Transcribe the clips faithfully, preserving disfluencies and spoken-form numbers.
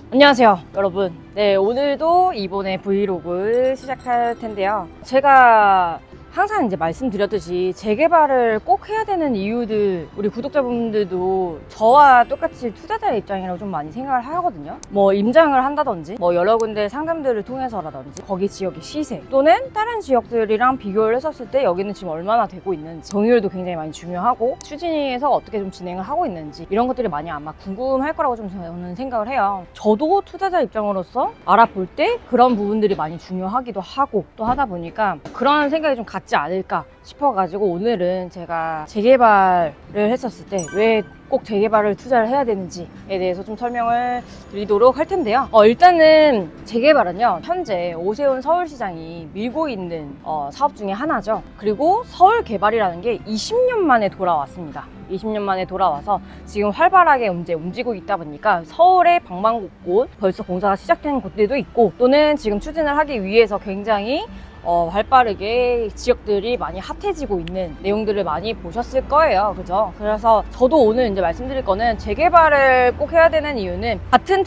안녕하세요 여러분. 네, 오늘도 이번에 브이로그 시작할 텐데요. 제가 항상 이제 말씀드렸듯이 재개발을 꼭 해야 되는 이유들, 우리 구독자분들도 저와 똑같이 투자자의 입장이라고 좀 많이 생각을 하거든요. 뭐 임장을 한다든지 뭐 여러 군데 상담들을 통해서라든지 거기 지역의 시세 또는 다른 지역들이랑 비교를 했었을 때 여기는 지금 얼마나 되고 있는지, 정의율도 굉장히 많이 중요하고 추진위에서 어떻게 좀 진행을 하고 있는지 이런 것들이 많이 아마 궁금할 거라고 좀 저는 생각을 해요. 저도 투자자 입장으로서 알아볼 때 그런 부분들이 많이 중요하기도 하고 또 하다 보니까 그런 생각이 좀 같지 않을까 싶어가지고 오늘은 제가 재개발을 했었을 때 왜 꼭 재개발을 투자를 해야 되는지에 대해서 좀 설명을 드리도록 할 텐데요. 어, 일단은 재개발은요, 현재 오세훈 서울시장이 밀고 있는 어, 사업 중에 하나죠. 그리고 서울 개발이라는 게 이십 년 만에 돌아왔습니다. 이십 년 만에 돌아와서 지금 활발하게 이제 움직이고 있다 보니까 서울의 방방곡곡 벌써 공사가 시작된 곳들도 있고, 또는 지금 추진을 하기 위해서 굉장히 어, 발빠르게 지역들이 많이 핫해지고 있는 내용들을 많이 보셨을 거예요. 그죠? 그래서 저도 오늘 이제 말씀드릴 거는 재개발을 꼭 해야 되는 이유는, 같은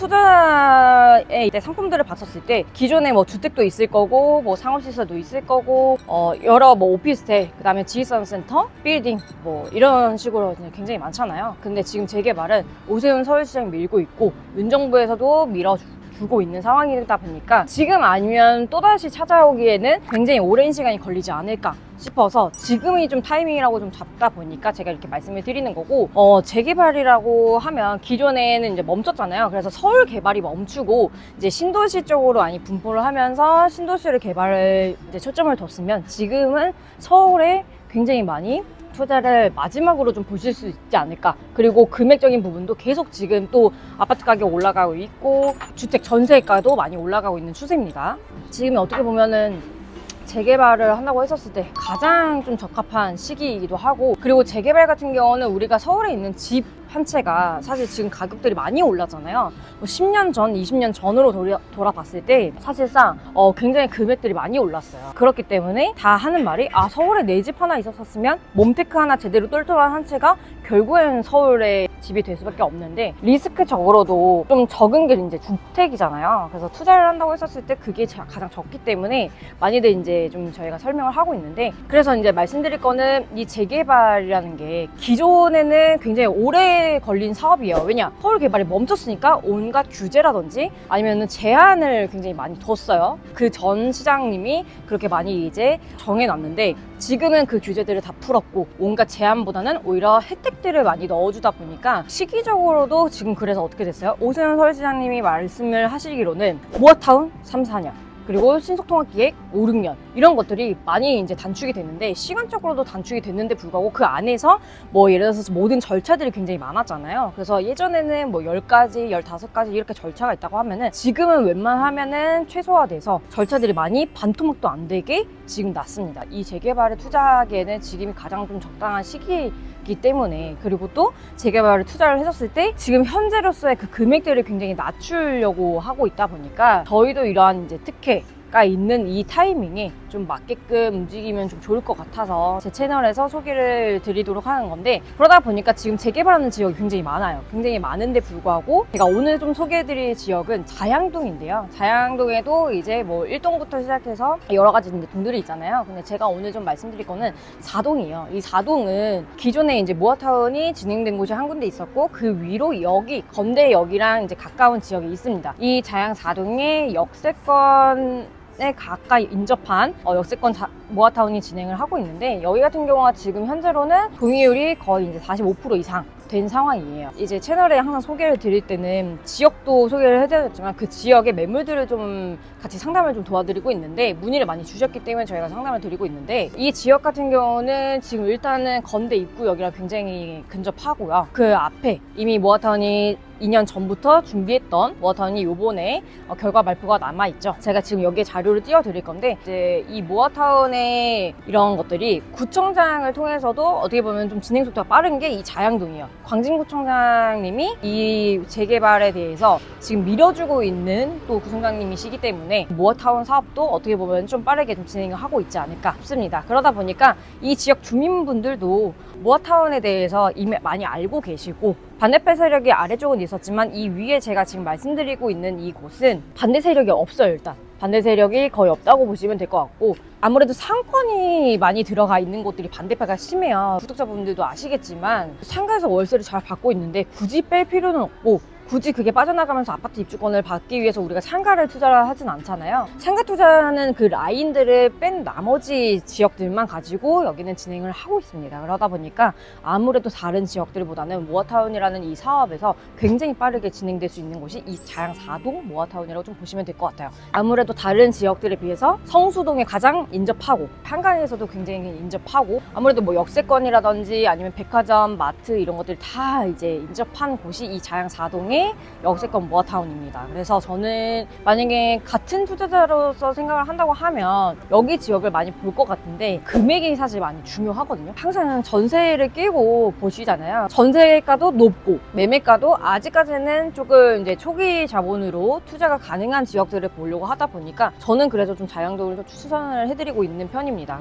투자의 상품들을 봤었을 때 기존에 뭐 주택도 있을 거고 뭐 상업시설도 있을 거고 어, 여러 뭐 오피스텔, 그 다음에 지휘선센터, 빌딩 뭐 이런 식으로 굉장히 많잖아요. 근데 지금 재개발은 오세훈 서울시장이 밀고 있고 문정부에서도 밀어주고 주고 있는 상황이다 보니까 지금 아니면 또다시 찾아오기에는 굉장히 오랜 시간이 걸리지 않을까 싶어서 지금이 좀 타이밍이라고 좀 잡다 보니까 제가 이렇게 말씀을 드리는 거고, 어, 재개발이라고 하면 기존에는 이제 멈췄잖아요. 그래서 서울 개발이 멈추고 이제 신도시 쪽으로 많이 분포를 하면서 신도시를 개발을 이제 초점을 뒀으면, 지금은 서울에 굉장히 많이 투자를 마지막으로 좀 보실 수 있지 않을까. 그리고 금액적인 부분도 계속 지금 또 아파트 가격 올라가고 있고 주택 전세가도 많이 올라가고 있는 추세입니다. 지금 어떻게 보면은 재개발을 한다고 했었을 때 가장 좀 적합한 시기이기도 하고, 그리고 재개발 같은 경우는 우리가 서울에 있는 집 한 채가 사실 지금 가격들이 많이 올랐잖아요. 뭐 십 년 전, 이십 년 전으로 돌아, 돌아봤을 때 사실상 어, 굉장히 금액들이 많이 올랐어요. 그렇기 때문에 다 하는 말이, 아, 서울에 내 집 하나 있었으면 몸테크 하나 제대로 똘똘한 한 채가 결국엔 서울에 집이 될 수밖에 없는데, 리스크적으로도 좀 적은 게 이제 주택이잖아요. 그래서 투자를 한다고 했었을 때 그게 가장 적기 때문에 많이들 이제 좀 저희가 설명을 하고 있는데, 그래서 이제 말씀드릴 거는 이 재개발이라는 게 기존에는 굉장히 오래 걸린 사업이에요. 왜냐? 서울 개발이 멈췄으니까 온갖 규제라든지 아니면은 제한을 굉장히 많이 뒀어요. 그 전 시장님이 그렇게 많이 이제 정해놨는데, 지금은 그 규제들을 다 풀었고 온갖 제한보다는 오히려 혜택들을 많이 넣어주다 보니까 시기적으로도 지금 그래서 어떻게 됐어요? 오세훈 서울시장님이 말씀을 하시기로는 모아타운 삼, 사 년, 그리고 신속통합기획 오, 육 년 이런 것들이 많이 이제 단축이 됐는데, 시간적으로도 단축이 됐는데 불구하고 그 안에서 뭐 예를 들어서 모든 절차들이 굉장히 많았잖아요. 그래서 예전에는 뭐 열 가지, 열다섯 가지 이렇게 절차가 있다고 하면은 지금은 웬만하면은 최소화돼서 절차들이 많이 반토막도 안 되게 지금 났습니다. 이 재개발에 투자하기에는 지금이 가장 좀 적당한 시기 기 때문에, 그리고 또 재개발을 투자를 했었을 때 지금 현재로서의 그 금액들을 굉장히 낮추려고 하고 있다 보니까 저희도 이러한 이제 특혜가 있는 이 타이밍에 좀 맞게끔 움직이면 좀 좋을 것 같아서 제 채널에서 소개를 드리도록 하는 건데, 그러다 보니까 지금 재개발하는 지역이 굉장히 많아요. 굉장히 많은데 불구하고 제가 오늘 좀 소개해드릴 지역은 자양동인데요. 자양동에도 이제 뭐 일 동부터 시작해서 여러 가지 이제 동들이 있잖아요. 근데 제가 오늘 좀 말씀드릴 거는 사 동이에요. 이 사 동은 기존에 이제 모아타운이 진행된 곳이 한 군데 있었고, 그 위로 여기 건대역이랑 이제 가까운 지역이 있습니다. 이 자양 사 동의 역세권 에 가까이 인접한 어, 역세권 자, 모아타운이 진행을 하고 있는데, 여기 같은 경우가 지금 현재로는 동의율이 거의 이제 사십오 퍼센트 이상 된 상황이에요. 이제 채널에 항상 소개를 드릴 때는 지역도 소개를 해드렸지만 그 지역의 매물들을 좀 같이 상담을 좀 도와드리고 있는데, 문의를 많이 주셨기 때문에 저희가 상담을 드리고 있는데, 이 지역 같은 경우는 지금 일단은 건대 입구역이랑 굉장히 근접하고요. 그 앞에 이미 모아타운이 이 년 전부터 준비했던 모아타운이 요번에 어, 결과 발표가 남아있죠. 제가 지금 여기에 자료를 띄워드릴 건데, 이제 이 모아타운의 이런 것들이 구청장을 통해서도 어떻게 보면 좀 진행 속도가 빠른 게 이 자양동이에요. 광진구청장님이 이 재개발에 대해서 지금 밀어주고 있는 또 구청장님이시기 때문에 모아타운 사업도 어떻게 보면 좀 빠르게 좀 진행을 하고 있지 않을까 싶습니다. 그러다 보니까 이 지역 주민분들도 모아타운에 대해서 이미 많이 알고 계시고, 반대편 세력이 아래쪽은 있어도 있었지만 이 위에 제가 지금 말씀드리고 있는 이곳은 반대 세력이 없어요. 일단 반대 세력이 거의 없다고 보시면 될 것 같고, 아무래도 상권이 많이 들어가 있는 곳들이 반대파가 심해요. 구독자분들도 아시겠지만 상가에서 월세를 잘 받고 있는데 굳이 뺄 필요는 없고, 굳이 그게 빠져나가면서 아파트 입주권을 받기 위해서 우리가 상가를 투자를 하진 않잖아요. 상가 투자는 그 라인들을 뺀 나머지 지역들만 가지고 여기는 진행을 하고 있습니다. 그러다 보니까 아무래도 다른 지역들보다는 모아타운이라는 이 사업에서 굉장히 빠르게 진행될 수 있는 곳이 이 자양 사 동 모아타운이라고 좀 보시면 될 것 같아요. 아무래도 다른 지역들에 비해서 성수동에 가장 인접하고 한강에서도 굉장히 인접하고, 아무래도 뭐 역세권이라든지 아니면 백화점, 마트 이런 것들이 다 이제 인접한 곳이 이 자양 사 동의 역세권 모아타운입니다. 그래서 저는 만약에 같은 투자자로서 생각을 한다고 하면 여기 지역을 많이 볼 것 같은데, 금액이 사실 많이 중요하거든요. 항상 전세를 끼고 보시잖아요. 전세가도 높고 매매가도 아직까지는 조금 이제 초기 자본으로 투자가 가능한 지역들을 보려고 하다 보니까 저는 그래서 좀 자양동을 좀 추천을 해드리고 있는 편입니다.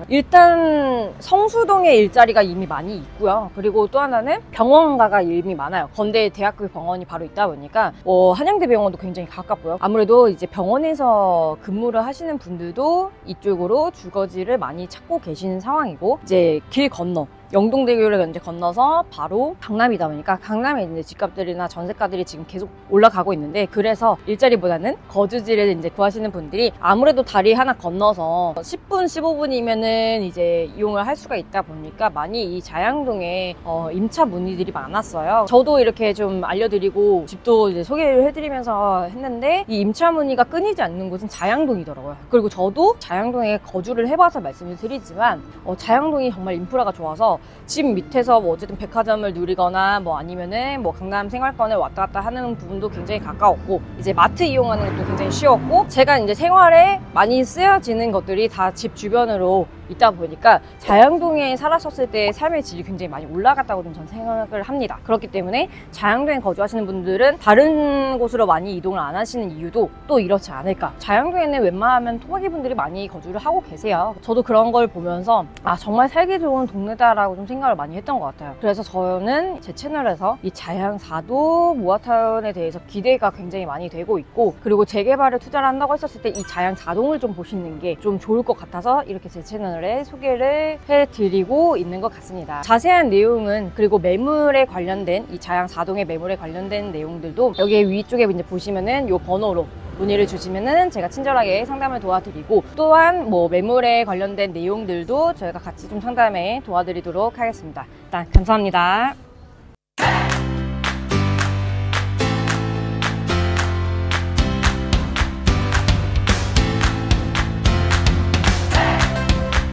일단 성수동에 일자리가 이미 많이 있고요. 그리고 또 하나는 병원가가 이미 많아요. 건대 대학교 병원이 바로 있다 보니까 뭐 한양대병원도 굉장히 가깝고요. 아무래도 이제 병원에서 근무를 하시는 분들도 이쪽으로 주거지를 많이 찾고 계시는 상황이고, 이제 길 건너 영동대교를 이제 건너서 바로 강남이다 보니까 강남에 이제 집값들이나 전세가들이 지금 계속 올라가고 있는데, 그래서 일자리보다는 거주지를 이제 구하시는 분들이 아무래도 다리 하나 건너서 십 분, 십오 분이면은 이제 이용을 할 수가 있다 보니까 많이 이 자양동에 어, 임차 문의들이 많았어요. 저도 이렇게 좀 알려드리고 집도 이제 소개를 해드리면서 했는데, 이 임차 문의가 끊이지 않는 곳은 자양동이더라고요. 그리고 저도 자양동에 거주를 해봐서 말씀을 드리지만 어, 자양동이 정말 인프라가 좋아서 집 밑에서 뭐 어쨌든 백화점을 누리거나 뭐 아니면은 뭐 강남 생활권을 왔다 갔다 하는 부분도 굉장히 가까웠고, 이제 마트 이용하는 것도 굉장히 쉬웠고, 제가 이제 생활에 많이 쓰여지는 것들이 다 집 주변으로 있다 보니까 자양동에 살았었을 때 삶의 질이 굉장히 많이 올라갔다고 좀 전 생각을 합니다. 그렇기 때문에 자양동에 거주하시는 분들은 다른 곳으로 많이 이동을 안 하시는 이유도 또 이렇지 않을까. 자양동에는 웬만하면 토박이 분들이 많이 거주를 하고 계세요. 저도 그런 걸 보면서 아, 정말 살기 좋은 동네다라고 좀 생각을 많이 했던 것 같아요. 그래서 저는 제 채널에서 이 자양 사 동 모아타운에 대해서 기대가 굉장히 많이 되고 있고, 그리고 재개발을 투자를 한다고 했었을 때 이 자양 사 동을 좀 보시는 게 좀 좋을 것 같아서 이렇게 제 채널에 소개를 해드리고 있는 것 같습니다. 자세한 내용은, 그리고 매물에 관련된 이 자양 사 동의 매물에 관련된 내용들도 여기 위쪽에 이제 보시면은 이 번호로 문의를 주시면은 제가 친절하게 상담을 도와드리고, 또한 뭐 매물에 관련된 내용들도 저희가 같이 좀 상담에 도와드리도록 하겠습니다. 일단 감사합니다.